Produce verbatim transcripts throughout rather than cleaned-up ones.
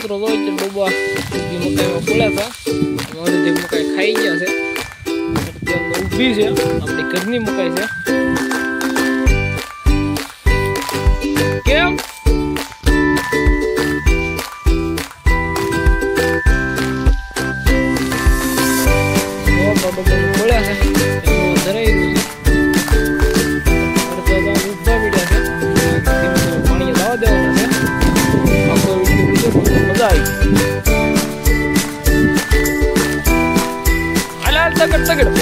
મિત્રો તો ડોબા મકાઈમાં ફૂલા હતા અડધી મકાઈ ખાઈ ગયા છે ઊભી છે આપણી ઘરની મકાઈ છે કેમ ફૂલ્યા છે ધરાઈ ગયું છે ઊભા મીડિયા છે પાણી લાવવા દેવાના છે આખો વિડીયો મજા આવી હાલ તગડ તગડ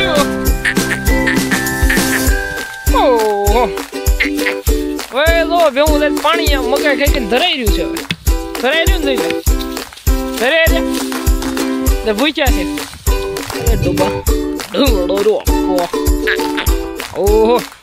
ઓહો હવે જો ભેવું લઈને પાણી મકાઈ ખાઈને ધરાઈ રહ્યું છે ધરાઈ રહ્યું ને ધરાઈ રહ્યા ને ભૂચ્યા છે ડોબા ડોડો ઓહો